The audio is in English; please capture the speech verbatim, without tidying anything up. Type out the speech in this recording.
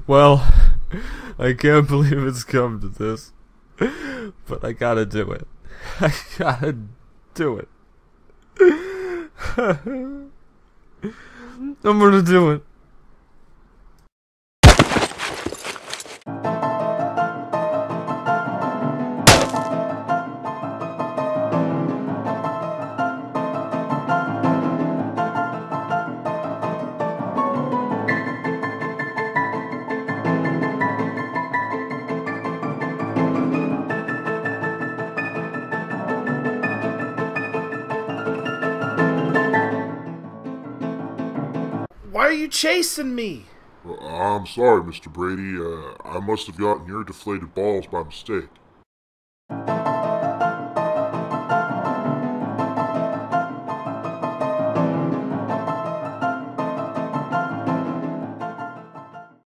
Well, I can't believe it's come to this, but I gotta do it. I gotta do it. I'm gonna do it. Why are you chasing me? Well, I'm sorry, Mister Brady. Uh, I must have gotten your deflated balls by mistake.